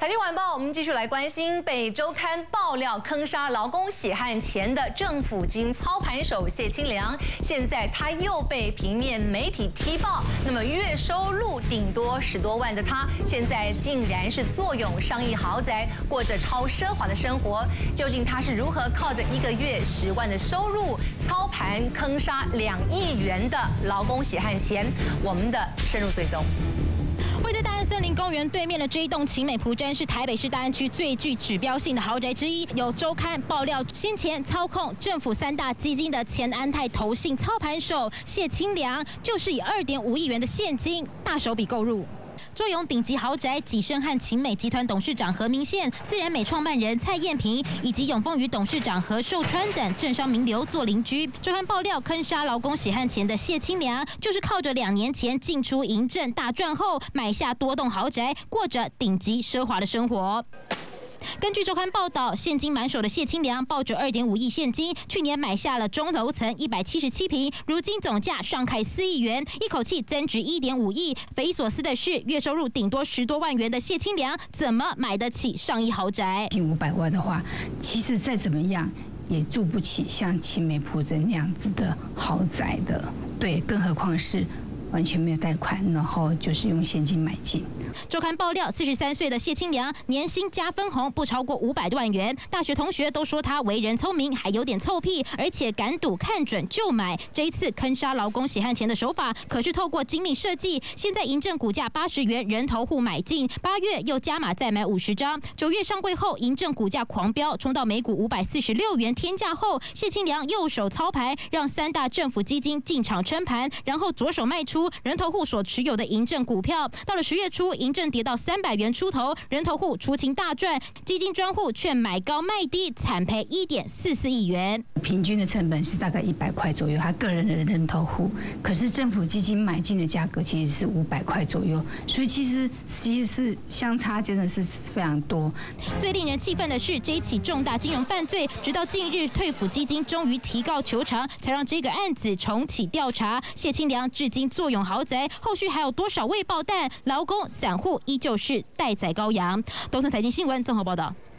财经晚报，我们继续来关心被周刊爆料坑杀劳工血汗钱的政府金操盘手谢清良，现在他又被平面媒体踢爆。那么月收入顶多10多万的他，现在竟然是坐拥上亿豪宅，过着超奢华的生活。究竟他是如何靠着1个月10万的收入操盘坑杀2亿元的劳工血汗钱？我们的深入追踪。 位在大安森林公园对面的这一栋晴美蒲珍是台北市大安区最具指标性的豪宅之一。有周刊爆料，先前操控政府3大基金的前安泰投信操盘手谢清良，就是以2.5亿元的现金大手笔购入。 坐拥顶级豪宅，跻身和晴美集团董事长何明宪、自然美创办人蔡燕萍以及永丰余董事长何寿川等政商名流做邻居。周刊爆料，坑杀劳工血汗钱的谢清良，就是靠着2年前进出营政大赚后，买下多栋豪宅，过着顶级奢华的生活。 根据周刊报道，现金满手的谢清良抱着2.5亿现金，去年买下了中楼层177坪，如今总价上看4亿元，一口气增值1.5亿。匪夷所思的是，月收入顶多10多万元的谢清良，怎么买得起上亿豪宅？ 近500万的话，其实再怎么样也住不起像晴美蒲珍那样子的豪宅的，对，更何况是 完全没有贷款，然后就是用现金买进。 周刊爆料，43岁的谢清良年薪加分红不超过500多万元，大学同学都说他为人聪明，还有点臭屁，而且敢赌看准就买。这一次坑杀劳工血汗钱的手法，可是透过精密设计。现在营正股价80元，人头户买进，8月又加码再买50张，9月上柜后，营正股价狂飙，冲到每股546元天价后，谢清良右手操盘，让3大政府基金进场撑盘，然后左手卖出 人头户所持有的营正股票，到了10月初，营正跌到300元出头，人头户出清大赚，基金专户却买高卖低，惨赔1.44亿元。 平均的成本是大概100块左右，他个人的人头户，可是政府基金买进的价格其实是500块左右，所以其实是相差真的是非常多。 最令人气愤的是，这一起重大金融犯罪，直到近日退辅基金终于提告求偿，才让这个案子重启调查。谢清良至今坐拥豪宅，后续还有多少未爆弹？劳工、散户依旧是待宰羔羊。东森财经新闻综合报道。